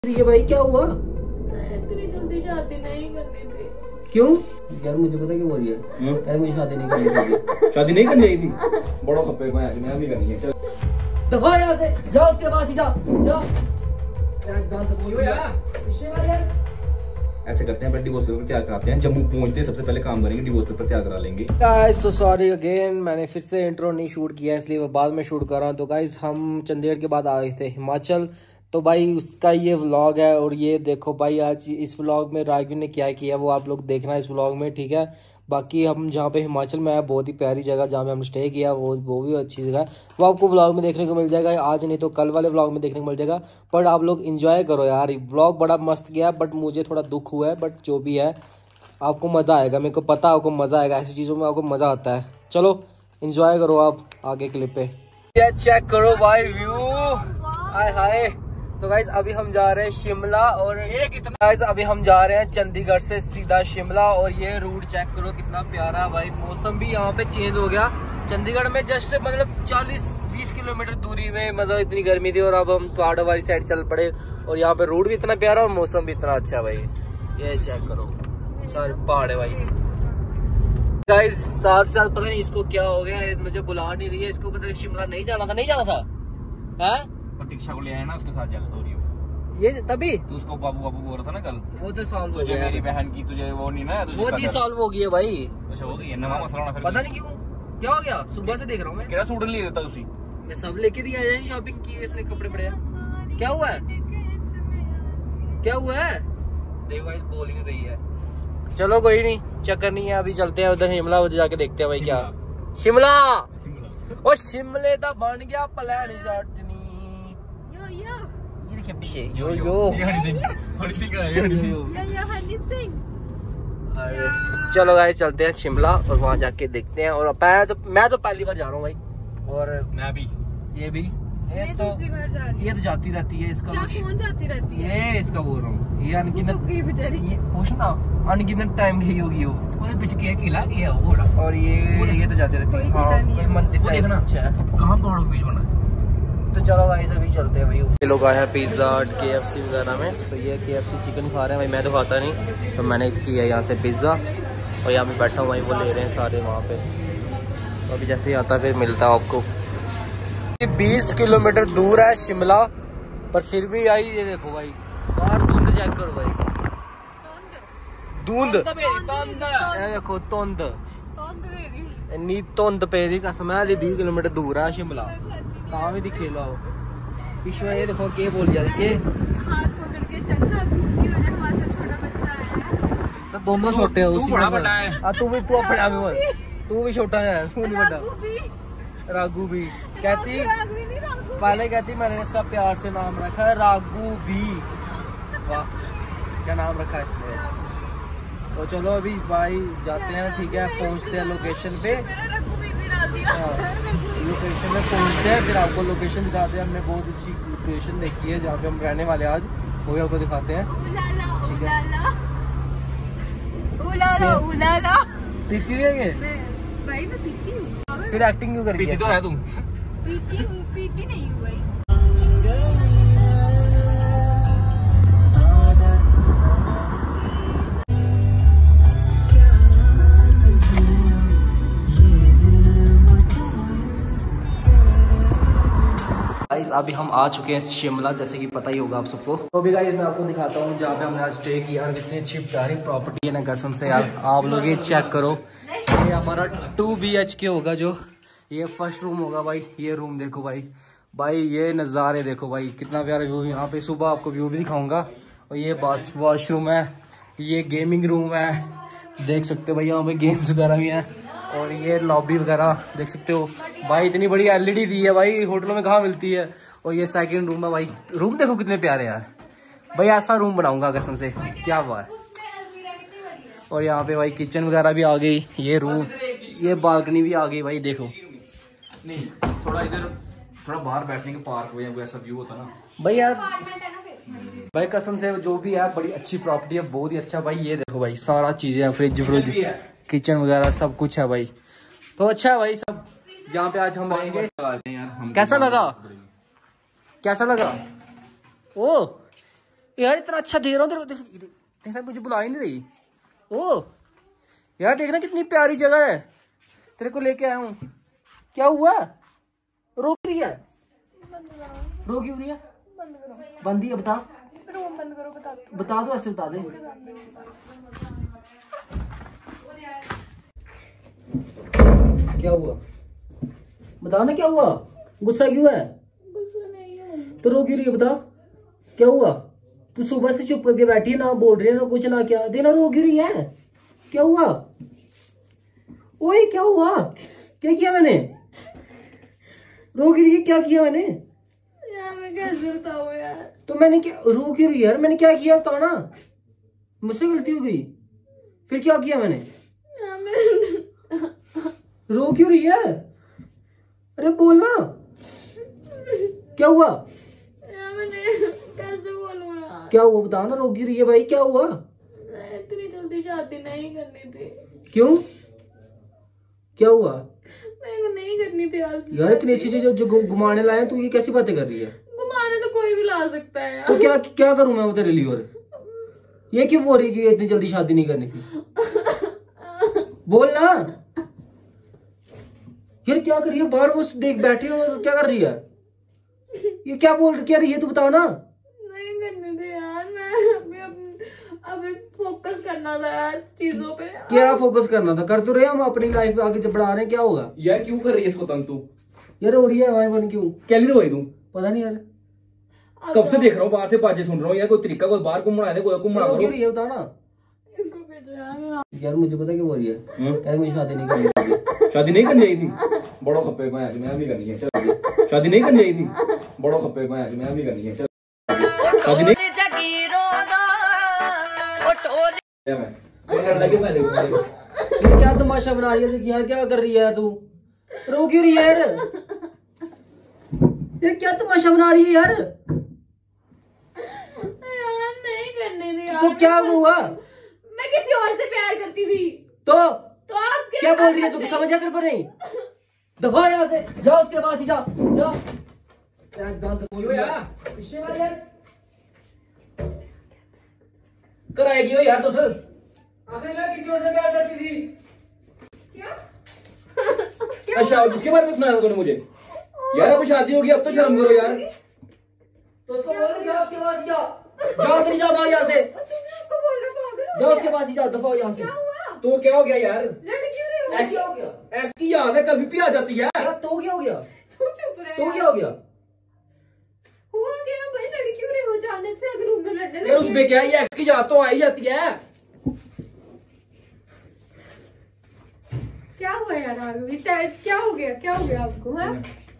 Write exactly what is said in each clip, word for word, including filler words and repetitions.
ये भाई क्या हुआ? इतनी जल्दी शादी नहीं करनी थी। क्यों यार? मुझे पता क्यों हो रही है यार, मुझे शादी नहीं करनी थी। शादी नहीं करनी थी, बड़ा खप्पे मैं मैं भी करनी है। दफा यहाँ से जा, उसके पास ही जा जा। ऐसे करते हैं, डिवोर्स पेपर तैयार कराते हैं, जम्मू पहुंचते हैं सबसे पहले काम करेंगे, डिवोर्स पेपर तैयार करा लेंगे। गाइस सो सॉरी अगेन, मैंने फिर से इंट्रो नहीं शूट किया, इसलिए वो बाद में शूट कर रहा हूँ। तो गाइस हम चंडीगढ़ के बाद आए थे हिमाचल, तो भाई उसका ये व्लॉग है। और ये देखो भाई, आज इस व्लॉग में राघवी ने क्या किया वो आप लोग देखना इस व्लॉग में, ठीक है। बाकी हम जहाँ पे हिमाचल में आए, बहुत ही प्यारी जगह जहाँ पे हमने स्टे किया, वो वो भी अच्छी जगह है, वो आपको व्लॉग में देखने को मिल जाएगा। आज नहीं तो कल वाले व्लॉग में देखने को मिल जाएगा। पर आप लोग इंजॉय करो यार, व्लॉग बड़ा मस्त गया, बट मुझे थोड़ा दुख हुआ है, बट जो भी है आपको मज़ा आएगा, मेरे को पता है आपको मज़ा आएगा, ऐसी चीज़ों में आपको मज़ा आता है। चलो इंजॉय करो आप आगे क्लिप पे। चेक करो भाई व्यू, हाय हाय। तो गाइस अभी हम जा रहे हैं शिमला, और ये कितना गाइस अभी हम जा रहे हैं चंडीगढ़ से सीधा शिमला। और ये रूट चेक करो कितना प्यारा भाई, मौसम भी यहाँ पे चेंज हो गया। चंडीगढ़ में जस्ट मतलब चालीस बीस किलोमीटर दूरी में मतलब इतनी गर्मी थी, और अब हम पहाड़ों वाली साइड चल पड़े। और यहाँ पे रूट भी इतना प्यारा और मौसम भी इतना अच्छा भाई, ये चेक करो सारे पहाड़ है भाई। गाइस साथ साथ पता नहीं इसको क्या हो गया, मुझे बुला नहीं रही है, इसको पता नहीं शिमला नहीं जाना था, नहीं जाना था है? प्रतीक्षा को ले आया ना, उसके साथ जाना सॉरी हो। ये तभी तू उसको बाबू बाबू बोल रहा था ना कल, वो तो सॉल्व हो तुझे गया। मेरी बहन की तुझे वो नहीं ना, तुझे वो चीज सॉल्व हो गई है भाई। अच्छा हो गई है, नवा मसला ना फिर। पता नहीं क्यों क्या हो गया, सुबह से देख रहा हूँ मैं। केड़ा सूट ले देता उसी, मैं सब लेके दिया है, शॉपिंग की इसने, कपड़े पड़े हैं। क्या हुआ है, क्या हुआ है? देख भाई बोल ही नहीं रही है। चलो कोई नहीं, चक्कर नहीं है, अभी चलते हैं उधर शिमला, उधर जाके देखते हैं भाई क्या शिमला। ओ शिमले दा बन गया प्लान चटनी, ये देखिए पीछे यो यो हनी सिंह, हनी सिंह का है, हनी सिंह। या या हनी सिंह। चलो गाइस चलते हैं शिमला और वहाँ जाके देखते हैं। और मैं तो मैं तो पहली बार जा रहा हूँ भाई, और मैं भी, ये भी ये मैं तो दूसरी बार जा रही हूँ। ये तो जाती रहती है इसका क्या कुछ- कौन जाती रहती है? ये इसका बोल रहा हूँ, ये वो अनगिनत तो गई बेचारी। ये पूछना अनगिनत टाइम गई होगी वो, उसके पीछे क्या किला गया वो, और ये ये तो जाती रहती कोई है। हाँ, किला नहीं है। कोई मंदिर वो टाइप देखना अच्छा है। कहाँ पहाड़ों के बीच बना है। तो चलो गाइस अभी चलते हैं भाई। ये लोग आए हैं पिज्ज़ा के एफ सी वगैरह में, तो ये के एफ सी चिकन खा रहे हैं भाई, मैं तो खाता नहीं, तो मैंने किया यहाँ से पिज़्ज़ा, और यहाँ पे बैठा हूँ भाई, वो ले रहे हैं सारे वहाँ पे। तो अभी जैसे ही आता फिर मिलता है आपको। बीस किलोमीटर दूर है शिमला, पर फिर भी आई ये देखो भाई, बाहर धुंध चेक करो भाई, धुंध ये देखो धुंध, इन्नी धुंध पेदी कसम है। बीस किलोमीटर दूर है शिमला, तां भी दिखे लाओ। ईश्वर ये देखो के बोल जा के हाथ पकड़ के चल रहा, घूमती हो जाए, हमारे से छोटा बच्चा है। तो दोनों छोटे हो, तू उसी बड़ा में बड़ा है। आ, तू भी तू अपने आप में तू भी छोटा है, तू नहीं बड़ा। राघू भी, राघू भी कहती, राघू नहीं, राघू पहले कहती मैंने इसका प्यार से नाम रखा है राघू भी। वाह क्या नाम रखा है इसने। तो चलो अभी भाई जाते हैं, ठीक है, पहुंचते हैं लोकेशन पे, मेरा राघू भी भी डाल दिया। लोकेशन में पहुंचते हैं, फिर आपको लोकेशन दिखाते हैं। हमने बहुत अच्छी लोकेशन देखी है जहाँ पे हम रहने वाले आज, वो भी आपको दिखाते हैं। उलाला ठीक है। उलाला उलाला उलाला। पीती हुई है ये? मैं- भाई मैं पीती हूँ। फिर एक्टिंग क्यों करी पीती तो है तुम। पीती हूँ, पीती नहीं हूँ भाई। गाइस अभी हम आ चुके हैं शिमला, जैसे कि पता ही होगा आप सबको। तो अभी गाइस मैं आपको दिखाता हूँ जहाँ पे हमने आज स्टे किया, और कितनी अच्छी प्यारी प्रॉपर्टी है ना कसम से यार। आप लोग ये चेक करो, ये हमारा टू बी एच के होगा, जो ये फर्स्ट रूम होगा भाई। ये रूम देखो भाई, भाई ये नज़ारे देखो भाई, कितना प्यारा व्यू। यहाँ पे सुबह आपको व्यू भी दिखाऊंगा। और ये बाथ वॉशरूम है, ये गेमिंग रूम है, देख सकते हो भाई, यहाँ पे गेम्स वगैरह भी हैं। और ये लॉबी वगैरह देख सकते हो भाई, इतनी बड़ी एल ई डी दी है भाई, होटलों में कहाँ मिलती है। और ये सेकंड रूम है भाई, रूम देखो कितने प्यारे यार भाई, ऐसा रूम बनाऊंगा कसम से, क्या बात। और यहाँ पे भाई किचन वगैरह भी आ गई, ये रूम, ये बालकनी भी आ गई भाई, देखो। नहीं थोड़ा इधर थोड़ा बाहर बैठने के पार्क में ऐसा व्यू होता ना भाई यार, भाई कसम से जो भी है बड़ी अच्छी प्रॉपर्टी है, बहुत ही अच्छा भाई। ये देखो भाई सारा चीजें हैं, फ्रिज फ्रिज किचन वगैरह सब कुछ है भाई, तो अच्छा है भाई सब। यहाँ पे आज हम रहेंगे। कैसा लगा, कैसा लगा? ओ यार इतना अच्छा दे रहा हूँ तेरे को, देख देखना मुझे बुला ही नहीं रही। ओ यार देखना कितनी प्यारी जगह है, तेरे को लेके आया हूँ। क्या हुआ, रो रही है? रो क्यों रही है? बंद ही बता, बंद करो, बता दो, बता दो, ऐसे बता दे। क्या हुआ बता ना, क्या हुआ? गुस्सा क्यों है? गुस्सा नहीं है तो रो क्यों रही है? बता क्या हुआ? तू सुबह से चुप करके बैठी है, ना बोल रही है ना कुछ ना क्या, देना रो क्यों रही है? क्या हुआ? ओए क्या हुआ? क्या किया मैंने? रो क्यों रही है? क्या किया मैंने यार? मैं कैसे बताऊं यार? तो मैंने क्या, रो क्यों रही है यार? मैंने क्या किया बताओ ना, मुझसे गलती हो गई, फिर क्या किया मैंने? यार मैं... रो क्यों रही है? अरे बोलना क्या हुआ? यार मैंने कैसे बोलूं यार? क्या हुआ बताओ ना, रो क्यों रही है भाई, क्या हुआ? इतनी जल्दी शादी नहीं करनी थी। क्यों, क्या हुआ? मेरे को नहीं करनी थी यार। यार इतनी अच्छी चीज जो घुमाने लाए तू ये कैसी बातें कर रही है? घुमाने तो कोई भी ला सकता है यार। तो क्या क्या करूं मैं वो तेरे लिए? और ये क्यों बोल रही है कि इतनी जल्दी शादी नहीं करनी थी? बोल ना यार, क्या कर रही है बाहर? वो देख बैठी हो, क्या कर रही है? ये क्या बोल क्या रही है तू बताओ ना। नहीं करनी थी यार, मैं अभी अभी फोकस करना था यार चीजों पे। क्या फोकस करना था? कर तो रहे हम अपनी लाइफ आगे जब बढ़ा रहे हैं, क्या होगा? यार क्यों कर रही है इसको तंग तू? यार हो रही है हमारे मन, क्यों क्या नहीं रोई तू? पता नहीं यार, कब से देख रहा हूँ, बाहर से बातें सुन रहा हूँ यार। कोई तरीका, कोई बाहर घुमा दे, कोई घुमा क्यों रही है बताओ ना। यार मुझे पता क्यों हो रही है, क्या मुझे शादी नहीं करनी चाहिए। शादी नहीं करनी चाहिए थी, बड़ो खप्पे पे आज मैं भी करनी है। चल शादी नहीं करनी चाहिए थी, बड़ो खप्पे पे आज मैं भी करनी है। चल शादी नहीं मैं लगे मैं ये क्या तमाशा बना रही है यार? क्या कर रही है यार तू? रो क्यों रही है यार? यार क्या तमाशा बना रही है यार? यार नहीं करने दी यार। तो क्या हुआ? मैं किसी और से प्यार करती थी। तो तो आप क्या बोल रही है? तू समझ तेरे को नहीं? दफा यहाँ से, जाओ उसके पास ही जा, जाओ। कराएगी हो यार तो सर। आखिर मैं किसी और से प्यार करती थी। क्या? अच्छा जिसके बारे में सुनाया तूने मुझे? यार अब शादी होगी, अब तो शर्म करो यार। तो उसको बोल जाओ उसके पास ही जाओ, जाओ तेरी जाओ यहाँ से, उसको बोल रहे पागल। जाओ उसके पास ही जाओ, दफा यहाँ से। क्या हुआ? तो क्या हो गया यार? लड़ क्यों रहे हो? एक्स क्या हो गया? एक्स की याद है कभी भी आ जाती है। यार तो क्या हो गया? तू चुप रहे। तो क्या हो गया? हुआ क्या भाई? लड़ क्यों रहे हो अचानक से? अगर रूम में लड़ने यार उसमें क्या है, एक्स की याद तो आ ही जाती है। क्या हुआ यार? आगे क्या हो गया? क्या हो गया आपको? हाँ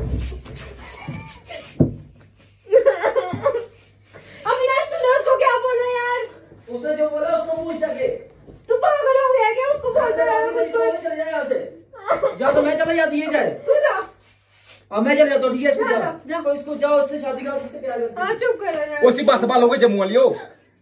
अविनाश तूने उसको क्या बोला यार? उसने जो बोला उसको पूछ सके। तू पागल हो गया क्या? उसको बोलते रहा कुछ कुछ। चले जाए यहाँ से, जाओ। तो मैं चला जाती है जाए, तू जा। अब मैं चल जाता हूँ, ठीक है? इसको जा, जाओ, जा। जाओ इसको, जाओ उससे शादी करो जिससे प्यार करती है। हाँ चुप करो यार। उसी बस पालोगे जम्मू वाली हो।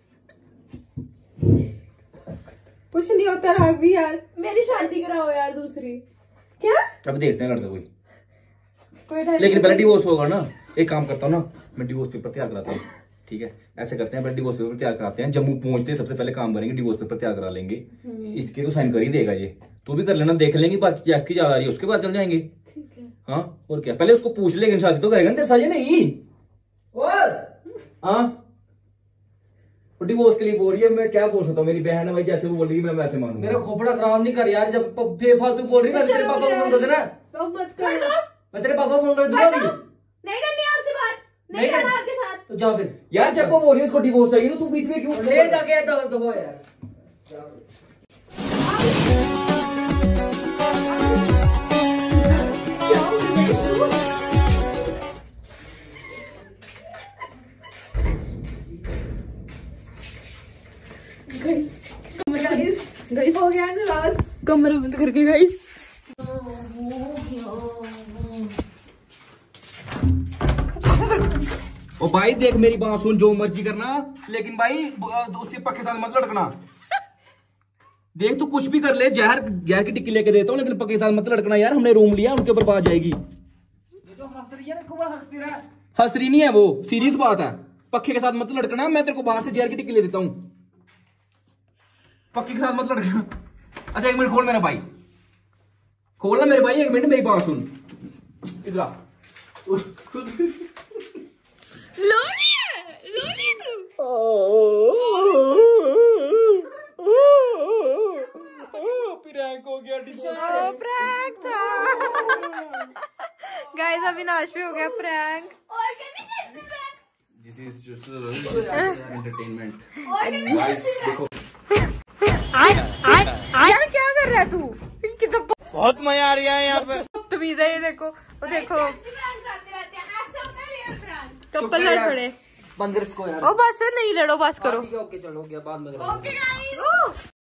कुछ नहीं होता राघवी यार। मेरी शादी कराओ यार दूसरी। क्या? अब देखते हैं लड़का कोई। कोई लेकिन पहले डिवोर्स होगा ना। एक काम करता हूँ ना, मैं डिवोर्स पेपर तैयार कराता हूँ, ठीक है? ऐसे करते हैं, पहले डिवोर्स पेपर तैयार कराते हैं। जम्मू पहुंचते हैं सबसे पहले काम करेंगे, डिवोर्स पेपर तैयार करा लेंगे। इसके तो साइन कर ही देगा ये, तू भी कर लेना, देख लेंगे। बाकी जैक की ज्यादा आ रही है उसके बाद चल जाएंगे। ठीक है। हाँ और क्या, पहले उसको पूछ लेंगे, शादी तो करेगा तेरे साथ या नहीं? और हाँ डिवोर्स के लिए बोल रही है, मैं क्या बोल सकता हूँ? मेरी बहन है भाई, जैसे वो बोल रही है मैं वैसे मानूंगा। मेरा खोपड़ा खराब नहीं कर यार, जब बेफालतू बोल रही है। मैं तेरे पापा को फोन कर देना, अब मत कर। मैं तेरे पापा फोन कर दूंगा अभी। नहीं करनी आपसे बात, नहीं नहीं करना कर- आपके साथ। तो जा फिर यार जब वो बोल रही है उसको डिवोर्स चाहिए तो तू बीच में क्यों? ले जाके दो दो यार। गाइस हो गया ना लास्ट। कमरा बंद करके गाइस। ओ भाई देख मेरी बात सुन, जो मर्जी करना, लेकिन भाई उससे पक्के साथ मत लड़कना। देख तू कुछ भी कर ले, जहर जहर की टिक्की लेके देता हूँ, लेकिन पक्के साथ मत लड़कना यार। हमने रूम लिया, उनके ऊपर बात जाएगी। जो हंस रही है ना, खूब हंसती रहा। हंस रही नहीं है वो, सीरियस बात है। पक्के के साथ मत लड़कना, मैं तेरे को बाहर से जहर की टिक्की ले देता हूँ। पक्के के साथ मत लड़कना। अच्छा एक मिनट खोल मेरा भाई, खोल ना मेरे भाई, एक मिनट मेरी बात सुन। इधर आ। लो लिया, लो लिया तू। प्रैंक हो गया। ओ प्रैंक था गाइस, अविनाश पे हो गया प्रैंक। और करनी कैसी prank? This is just entertainment. देखो यार क्या कर रहा है तू? कितना बहुत मजा आ रहा है यहाँ पे। बदतमीज है ये, देखो वो देखो कैसी प्रैंक कराते रहते हैं, ऐसे होता है रियल प्रैंक। कपल लड़ पड़े। बंदर को यार। ओ बस नहीं लड़ो, बस करो। ओके चलो, हो गया, बाद में ओके गाइस।